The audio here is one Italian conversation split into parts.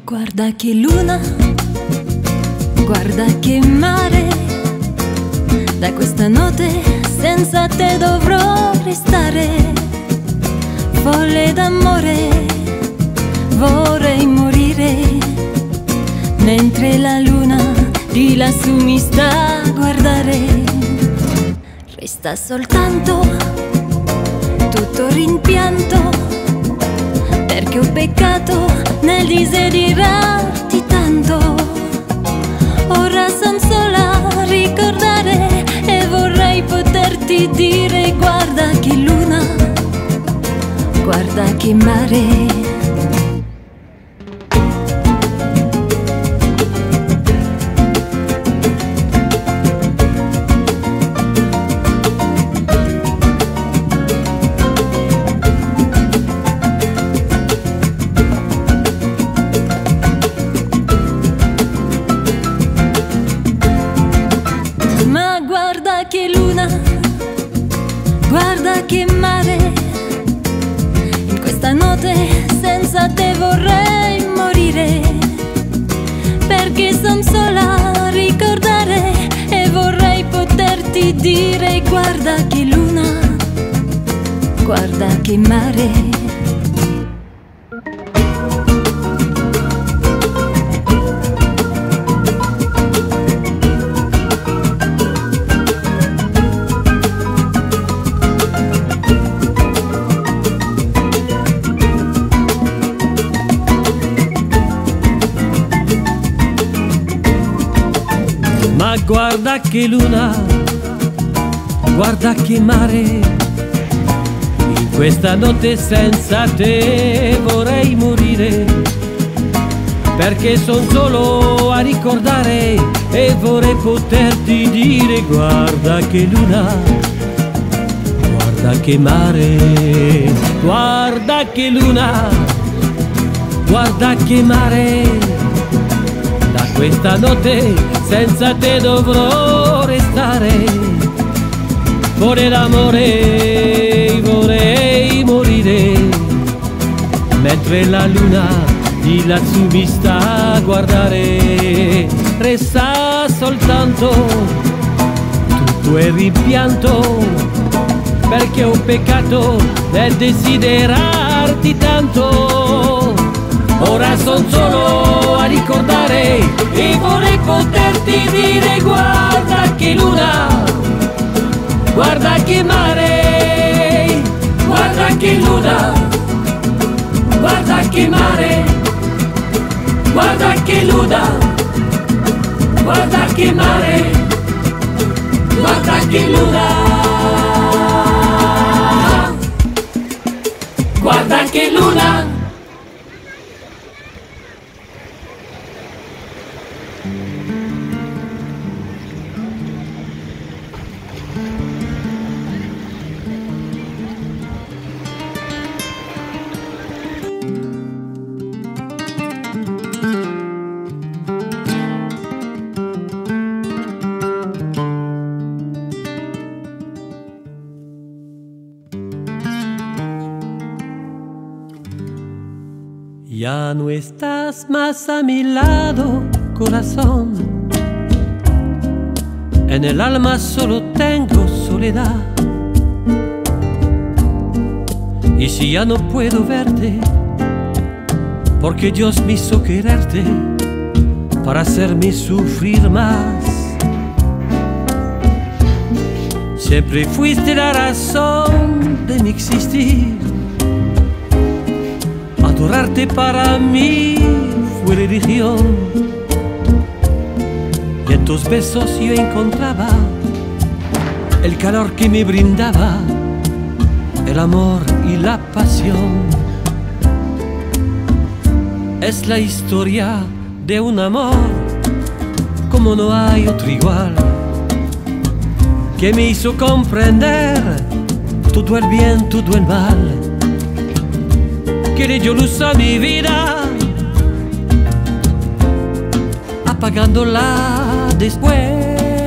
Guarda che luna, guarda che mare, da questa notte senza te dovrò restare. Folle d'amore, vorrei morire, mentre la luna di lassù mi sta a guardare. Resta soltanto tutto rimpianto, perché ho peccato nel desiderarti tanto. Ora son sola a ricordare e vorrei poterti dire: guarda che luna, guarda che mare. Guarda che luna, guarda che mare, in questa notte senza te vorrei morire, perché son sola a ricordare e vorrei poterti dire: guarda che luna, guarda che mare. Ma guarda che luna, guarda che mare, in questa notte senza te vorrei morire, perché son solo a ricordare e vorrei poterti dire: guarda che luna, guarda che mare, guarda che luna, guarda che mare. Da questa notte senza te dovrò restare. Cuore d'amore, vorrei morire, mentre la luna di lassù mi sta a guardare. Resta soltanto tutto il rimpianto, perché ho peccato nel desiderarti tanto. Ora son solo a ricordare e vorrei poterti dire: guarda che luna, guarda che mare, guarda che luna, guarda che mare, guarda che luna, guarda che mare, guarda che luna, guarda che luna. Ya no estás más a mi lado, corazón. En el alma solo tengo soledad. Y si ya no puedo verte, porque Dios me hizo quererte para hacerme sufrir más. Siempre fuiste la razón de mi existir. Adorarte para mí fue religión, y en tus besos yo encontraba el calor que me brindaba el amor y la pasión. Es la historia de un amor como no hay otro igual, que me hizo comprender todo el bien, todo el mal, que le dio luz a mi vida, apagándola después.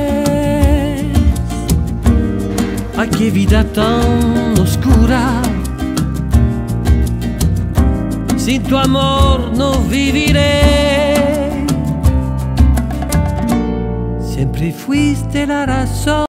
Ay, qué vida tan oscura, sin tu amor no viviré. Siempre fuiste la razón